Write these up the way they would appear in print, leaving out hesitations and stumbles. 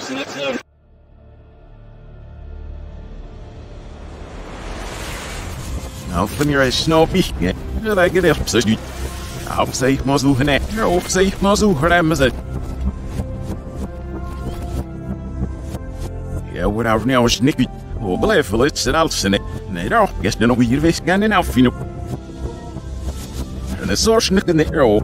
Nou, wanneer is snopie? Dat ik het echt zo. Op zich maar zo net. Op zich maar zo remmen ze. Ja, wat nou nou is niks. Oh, blijf wel iets en alles in. Nee, daar is er nog hier wees gaan en afvinden. En de soort niks in de euro.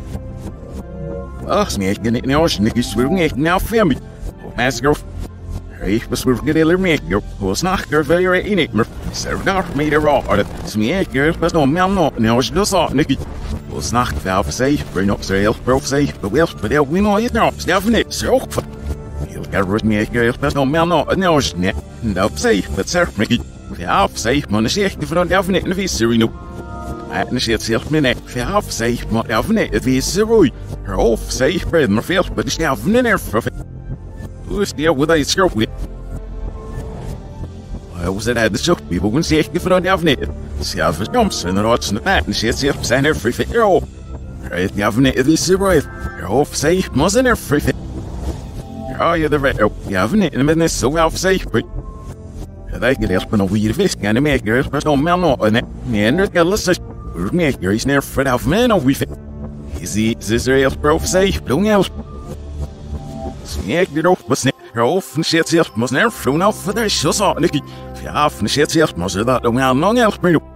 Ach, nee, ik niet nou is niks. We doen echt nou film. Oh, masker. Ik was weer gedeel mee. Ik was nachter veel in het maar. Zo daar mee de raar. Smee ik was nog meer nog. Nou is dus al niks. Was nacht veel verzeg. Bring op zeel. Prof zeg. Beweegt. Bedeel we nog het nou. Stel van niet. Zo. Heel erg meer. Ik was nog meer nog. Nou is net. Dat zeg. Dat zegt me niet. Ja, zeg. Maar dan zeg ik van dat niet. En wie is er nu? En zit zelf me net. Ja, zeg. Maar dat niet. Het is zo roei. Of zeg. Maar veel. Maar is nou van een erf. Hoe is die ook wat je schroef with? Hoe is het de zoek? Wie woont zich van de afneer? Zelf is doms en rots in de pijn. En zit zich zijn er free fit. Oh, het die afneer is zo rooi. Of zeg. Maar zijn er free fit. Ja, je de red. Oh, die afneer. En men is zo wel zeg. Dat ik het echt ben over hier vis. En de meeker is nog meer nog. Nee, en dat kan lastig. De meeker is neer voor de afneer of wie fit. Je ziet, ze is er heel prof zeg. Doe je ik erop was niet. Of een shit zelf, maar snel vroeg af voor de sjossa. Ja, van de shit zelf, maar ze dat nog wel lang helpen.